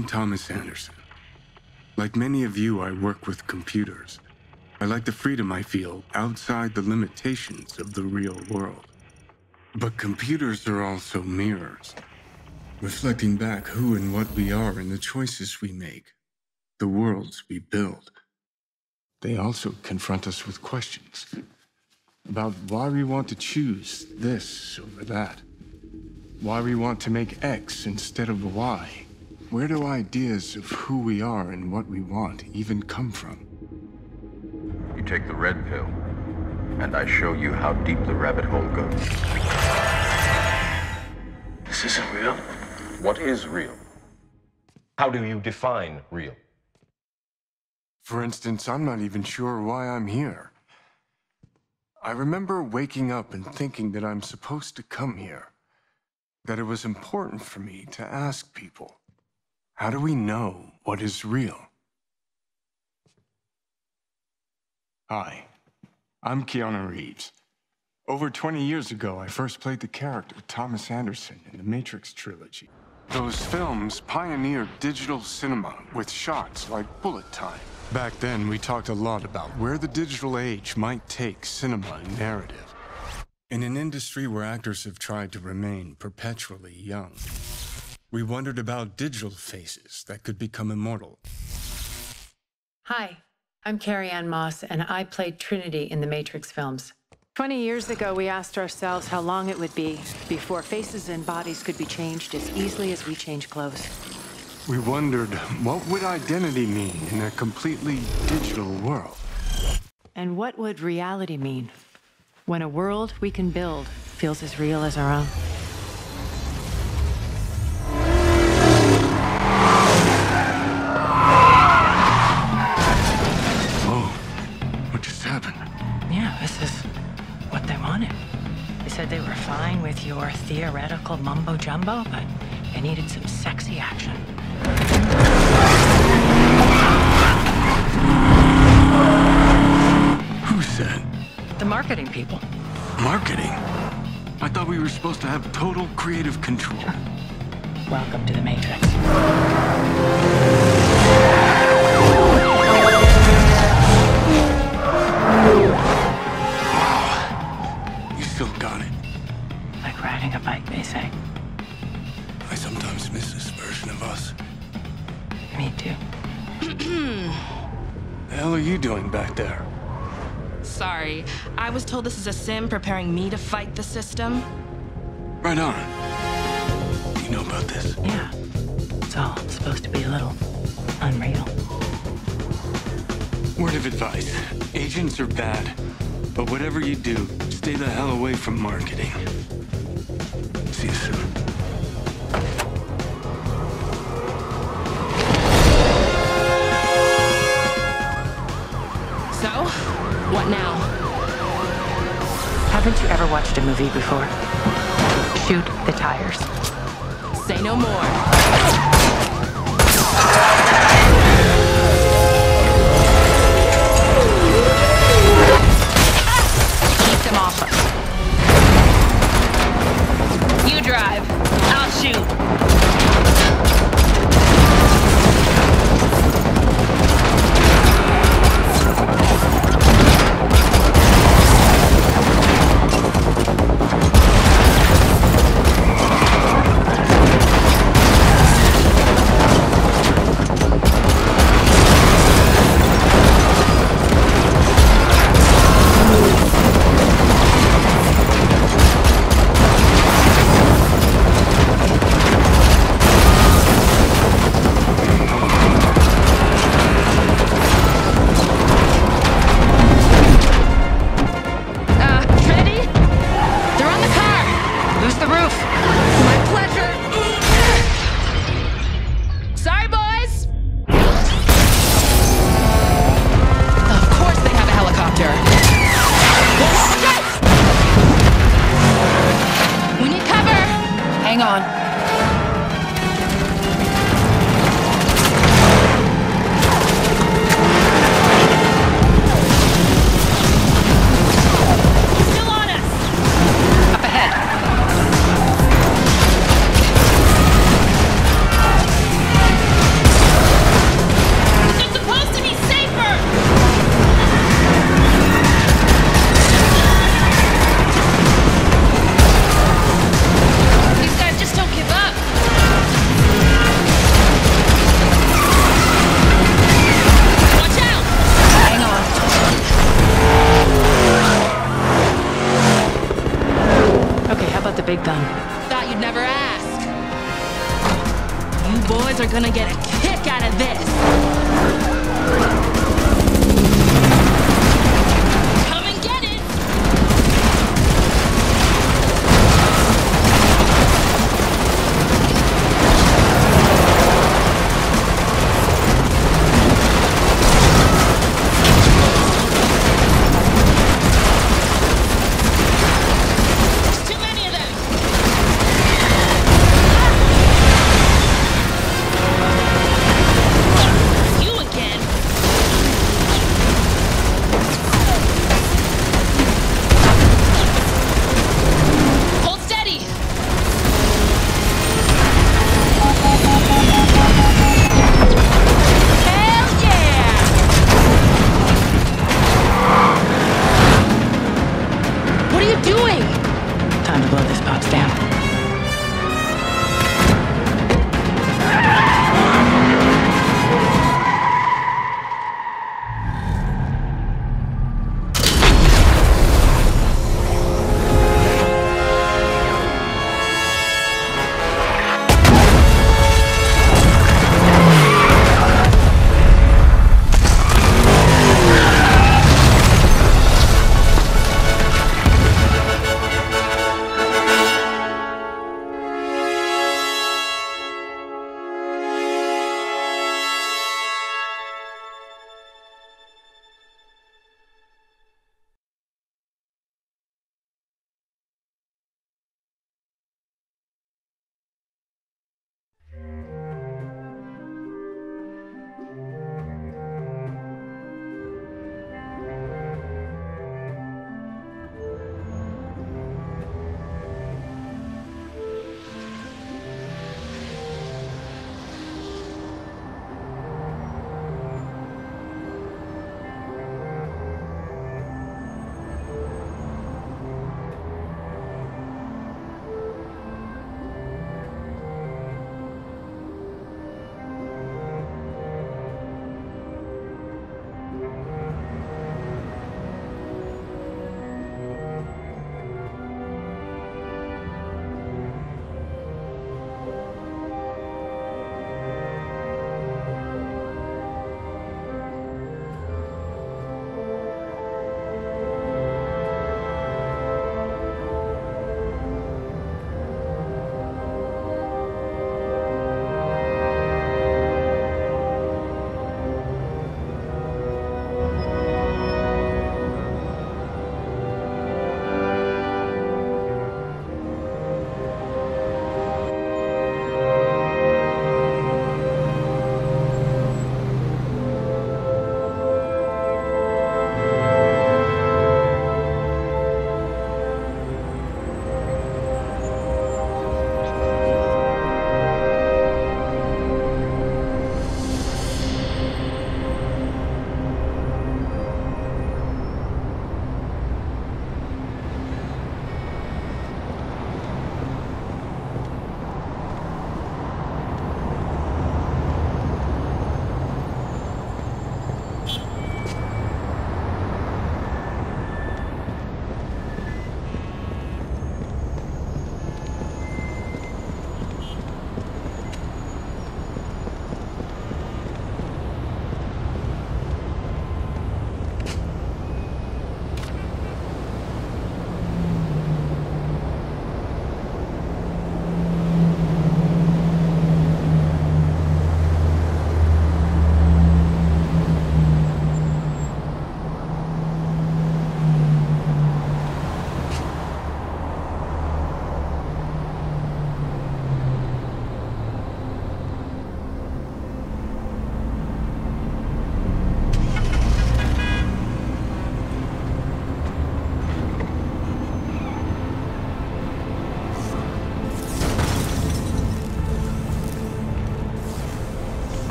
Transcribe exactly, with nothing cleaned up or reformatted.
I'm Thomas Anderson. Like many of you, I work with computers. I like the freedom I feel outside the limitations of the real world. But computers are also mirrors, reflecting back who and what we are and the choices we make, the worlds we build. They also confront us with questions about why we want to choose this over that, why we want to make X instead of Y. Where do ideas of who we are and what we want even come from? You take the red pill, and I show you how deep the rabbit hole goes. This isn't real. What is real? How do you define real? For instance, I'm not even sure why I'm here. I remember waking up and thinking that I'm supposed to come here, that it was important for me to ask people, how do we know what is real? Hi, I'm Keanu Reeves. Over twenty years ago, I first played the character Thomas Anderson in the Matrix trilogy. Those films pioneered digital cinema with shots like bullet time. Back then, we talked a lot about where the digital age might take cinema and narrative. In an industry where actors have tried to remain perpetually young, we wondered about digital faces that could become immortal. Hi, I'm Carrie Ann Moss, and I played Trinity in the Matrix films. Twenty years ago, we asked ourselves how long it would be before faces and bodies could be changed as easily as we change clothes. We wondered, what would identity mean in a completely digital world? And what would reality mean when a world we can build feels as real as our own? Yeah, this is what they wanted. They said they were fine with your theoretical mumbo-jumbo, but they needed some sexy action. Who said? The marketing people. Marketing? I thought we were supposed to have total creative control. Welcome to the Matrix. Still got it. Like riding a bike, they say. I sometimes miss this version of us. Me too. The hell are you doing back there? Sorry, I was told this is a sim preparing me to fight the system. Right on. You know about this? Yeah. It's all supposed to be a little unreal. Word of advice. Agents are bad. But whatever you do, stay the hell away from marketing. See you soon. So, what now? Haven't you ever watched a movie before? Shoot the tires. Say no more. Off us. You drive. I'll shoot. Hang on. Still on us! Up ahead. big gun. Thought you'd never ask. You boys are gonna get it.